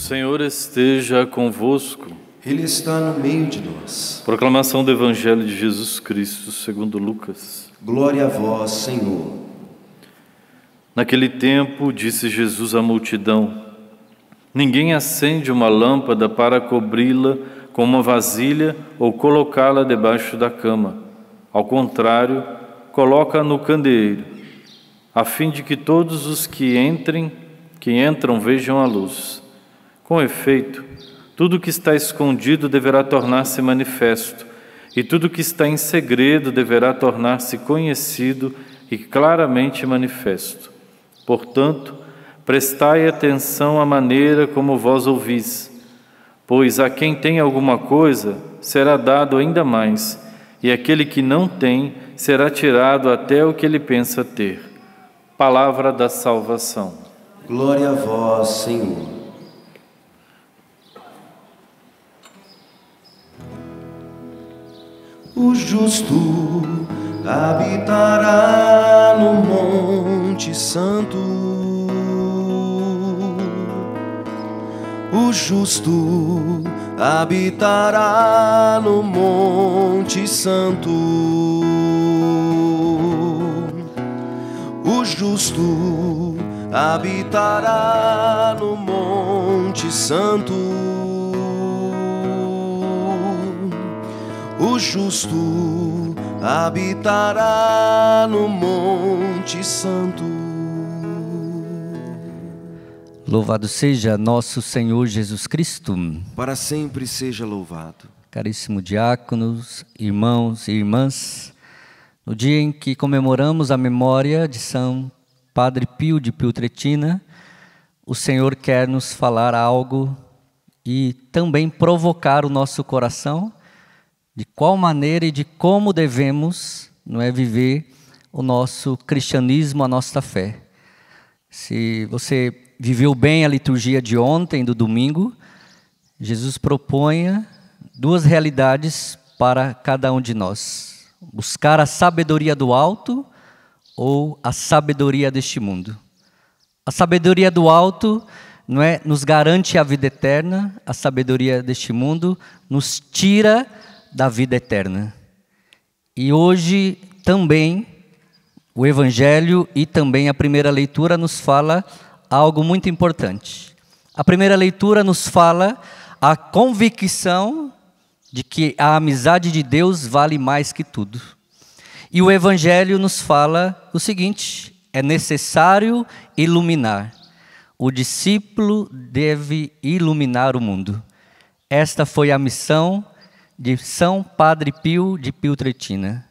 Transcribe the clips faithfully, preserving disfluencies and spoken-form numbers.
Senhor esteja convosco. Ele está no meio de nós. Proclamação do Evangelho de Jesus Cristo segundo Lucas. Glória a vós, Senhor. Naquele tempo, disse Jesus à multidão: ninguém acende uma lâmpada para cobri-la com uma vasilha ou colocá-la debaixo da cama. Ao contrário, coloca-a no candeeiro, a fim de que todos os que entrem, que entram vejam a luz. Com efeito, tudo que está escondido deverá tornar-se manifesto, e tudo que está em segredo deverá tornar-se conhecido e claramente manifesto. Portanto, prestai atenção à maneira como vós ouvis, pois a quem tem alguma coisa será dado ainda mais, e aquele que não tem será tirado até o que ele pensa ter. Palavra da salvação. Glória a vós, Senhor. O justo habitará no Monte Santo. O justo habitará no Monte Santo. O justo habitará no Monte Santo. O justo habitará no Monte Santo. Louvado seja nosso Senhor Jesus Cristo. Para sempre seja louvado. Caríssimos diáconos, irmãos e irmãs, no dia em que comemoramos a memória de São Padre Pio de Pietrelcina, o Senhor quer nos falar algo e também provocar o nosso coração de qual maneira e de como devemos, não é, viver o nosso cristianismo, a nossa fé. Se você viveu bem a liturgia de ontem, do domingo, Jesus propõe duas realidades para cada um de nós: buscar a sabedoria do alto ou a sabedoria deste mundo. A sabedoria do alto, não é, nos garante a vida eterna, a sabedoria deste mundo nos tira da vida eterna. E hoje também o Evangelho e também a primeira leitura nos fala algo muito importante. A primeira leitura nos fala a convicção de que a amizade de Deus vale mais que tudo. E o Evangelho nos fala o seguinte: é necessário iluminar. O discípulo deve iluminar o mundo. Esta foi a missão de São Padre Pio de Pietrelcina: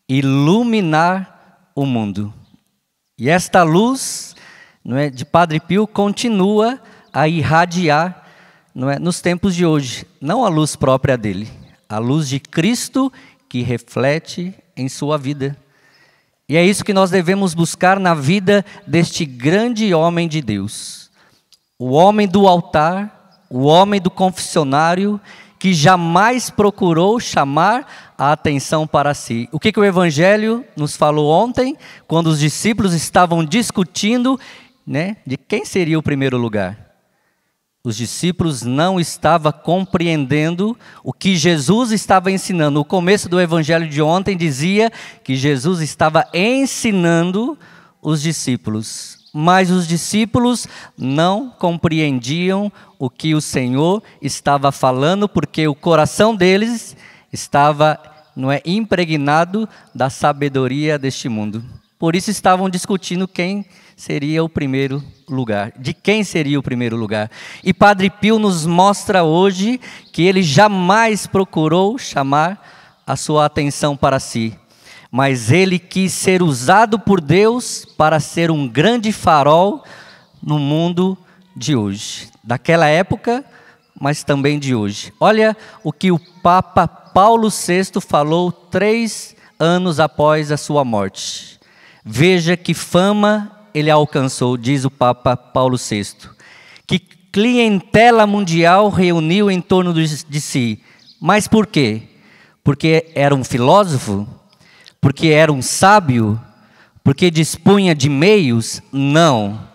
iluminar o mundo. E esta luz, não é, de Padre Pio continua a irradiar, não é, nos tempos de hoje. Não a luz própria dele, a luz de Cristo que reflete em sua vida. E é isso que nós devemos buscar na vida deste grande homem de Deus. O homem do altar, o homem do confessionário, que jamais procurou chamar a atenção para si. O que, que o Evangelho nos falou ontem, quando os discípulos estavam discutindo, né, de quem seria o primeiro lugar? Os discípulos não estavam compreendendo o que Jesus estava ensinando. O começo do Evangelho de ontem dizia que Jesus estava ensinando os discípulos. Mas os discípulos não compreendiam o que o Senhor estava falando, porque o coração deles estava, não é, impregnado da sabedoria deste mundo. Por isso estavam discutindo quem seria o primeiro lugar, de quem seria o primeiro lugar. E Padre Pio nos mostra hoje que ele jamais procurou chamar a sua atenção para si, mas ele quis ser usado por Deus para ser um grande farol no mundo de hoje, daquela época, mas também de hoje. Olha o que o Papa Paulo sexto falou três anos após a sua morte. Veja que fama ele alcançou, diz o Papa Paulo sexto. Que clientela mundial reuniu em torno de si. Mas por quê? Porque era um filósofo? Porque era um sábio? Porque dispunha de meios? Não.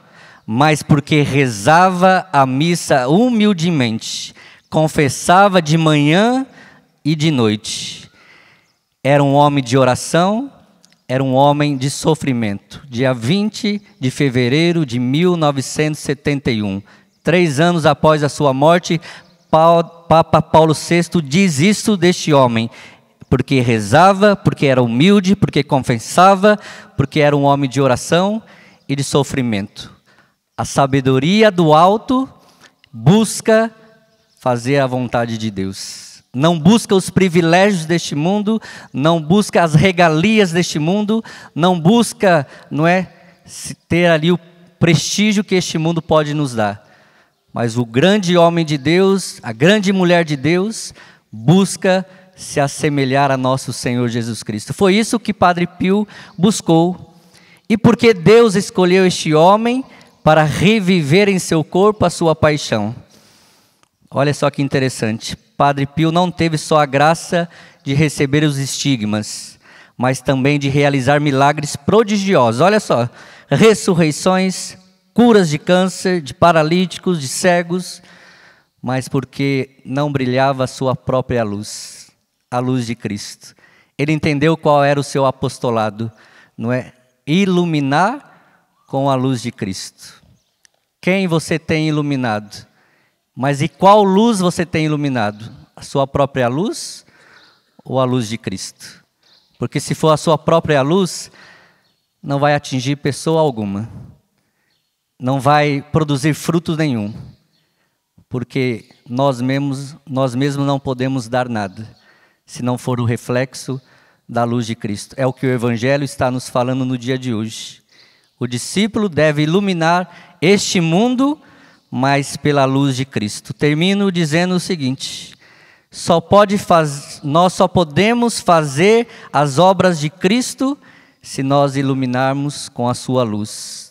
mas porque rezava a missa humildemente, confessava de manhã e de noite. Era um homem de oração, era um homem de sofrimento. Dia vinte de fevereiro de mil novecentos e setenta e um, três anos após a sua morte, Papa Paulo sexto diz isso deste homem, porque rezava, porque era humilde, porque confessava, porque era um homem de oração e de sofrimento. A sabedoria do alto busca fazer a vontade de Deus. Não busca os privilégios deste mundo, não busca as regalias deste mundo, não busca, não é, ter ali o prestígio que este mundo pode nos dar. Mas o grande homem de Deus, a grande mulher de Deus, busca se assemelhar a nosso Senhor Jesus Cristo. Foi isso que Padre Pio buscou. E porque Deus escolheu este homem para reviver em seu corpo a sua paixão. Olha só que interessante. Padre Pio não teve só a graça de receber os estigmas, mas também de realizar milagres prodigiosos. Olha só, ressurreições, curas de câncer, de paralíticos, de cegos, mas porque não brilhava a sua própria luz, a luz de Cristo. Ele entendeu qual era o seu apostolado, não é? Iluminar com a luz de Cristo. Quem você tem iluminado? Mas e qual luz você tem iluminado? A sua própria luz ou a luz de Cristo? Porque se for a sua própria luz, não vai atingir pessoa alguma. Não vai produzir fruto nenhum. Porque nós mesmos, nós mesmos não podemos dar nada, se não for o reflexo da luz de Cristo. É o que o Evangelho está nos falando no dia de hoje. O discípulo deve iluminar este mundo, mas pela luz de Cristo. Termino dizendo o seguinte: só pode faz... nós só podemos fazer as obras de Cristo se nós iluminarmos com a sua luz.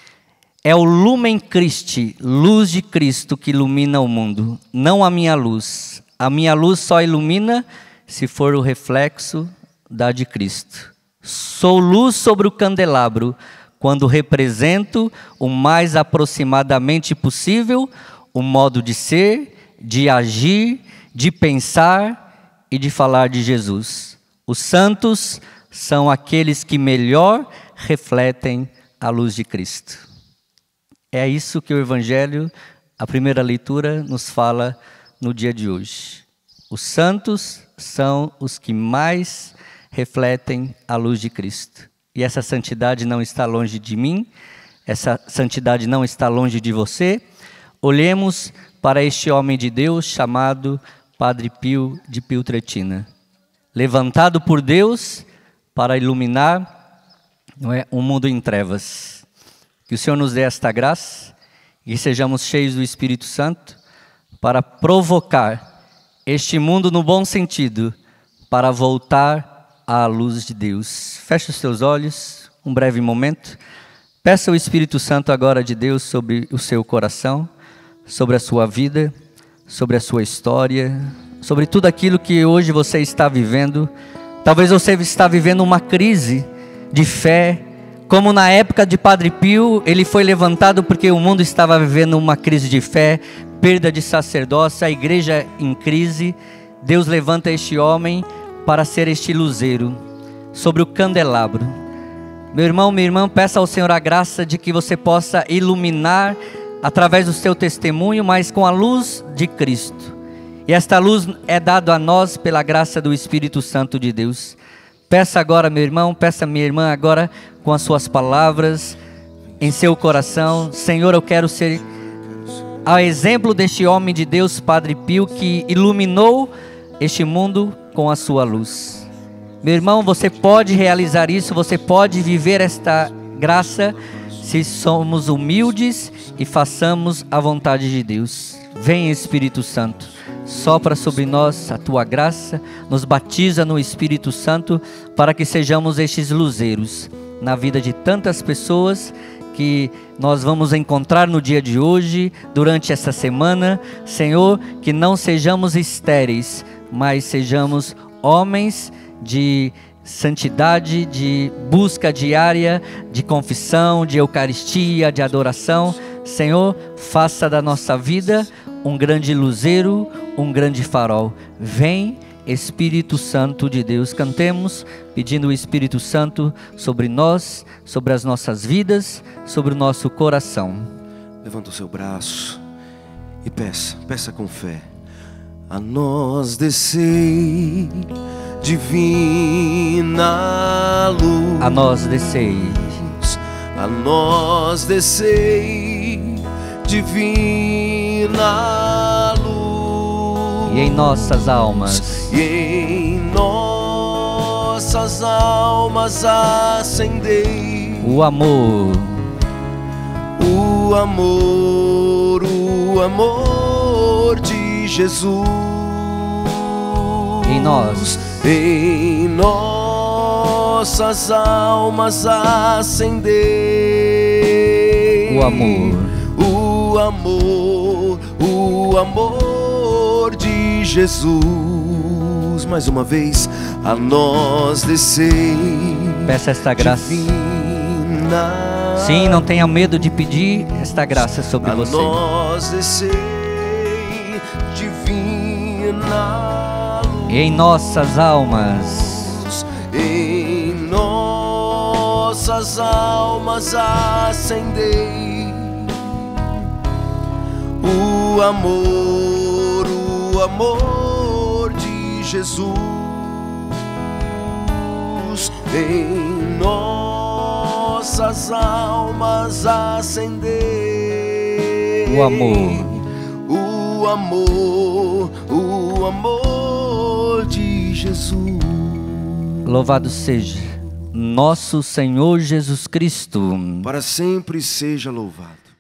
É o Lumen Christi, luz de Cristo, que ilumina o mundo, não a minha luz. A minha luz só ilumina se for o reflexo da de Cristo. Sou luz sobre o candelabro, quando represento o mais aproximadamente possível o modo de ser, de agir, de pensar e de falar de Jesus. Os santos são aqueles que melhor refletem a luz de Cristo. É isso que o Evangelho, a primeira leitura, nos fala no dia de hoje. Os santos são os que mais refletem a luz de Cristo. E essa santidade não está longe de mim, essa santidade não está longe de você. Olhemos para este homem de Deus chamado Padre Pio de Pietrelcina, levantado por Deus para iluminar, não é, um mundo em trevas. Que o Senhor nos dê esta graça e sejamos cheios do Espírito Santo para provocar este mundo no bom sentido, para voltar à luz de Deus. Feche os seus olhos, um breve momento. Peça o Espírito Santo agora de Deus sobre o seu coração, sobre a sua vida, sobre a sua história, sobre tudo aquilo que hoje você está vivendo. Talvez você está vivendo uma crise de fé, como na época de Padre Pio, ele foi levantado porque o mundo estava vivendo uma crise de fé, perda de sacerdócio, a igreja em crise. Deus levanta este homem para ser este luzeiro sobre o candelabro. Meu irmão, minha irmã, peça ao Senhor a graça de que você possa iluminar através do seu testemunho, mas com a luz de Cristo. E esta luz é dada a nós pela graça do Espírito Santo de Deus. Peça agora, meu irmão, peça minha irmã agora com as suas palavras em seu coração: Senhor, eu quero ser ao exemplo deste homem de Deus, Padre Pio, que iluminou este mundo com a sua luz. Meu irmão, você pode realizar isso, você pode viver esta graça se somos humildes e façamos a vontade de Deus. Vem, Espírito Santo, sopra sobre nós a tua graça, nos batiza no Espírito Santo para que sejamos estes luzeiros na vida de tantas pessoas que nós vamos encontrar no dia de hoje, durante essa semana. Senhor, que não sejamos estéreis, mas sejamos homens de santidade, de busca diária, de confissão, de eucaristia, de adoração. Senhor, faça da nossa vida um grande luzeiro, um grande farol. Vem, Espírito Santo de Deus. Cantemos pedindo o Espírito Santo sobre nós, sobre as nossas vidas, sobre o nosso coração. Levanta o seu braço e peça, peça com fé. A nós descei, divina luz. A nós descei, a nós descei, divina luz. e em nossas almas, E em nossas almas acendei o amor, o amor, o amor de Jesus. em nós, Em nossas almas acendei o amor, o amor, o amor de Jesus. Mais uma vez, a nós descei. peça esta graça. Divina, Sim, não tenha medo de pedir esta graça sobre a você. nós descei, divina luz. E em nossas almas, Em nossas almas acendei o amor, o amor de Jesus. Em nossas almas acendei o amor, o amor, o amor de Jesus. louvado seja nosso Senhor Jesus Cristo. Para sempre seja louvado.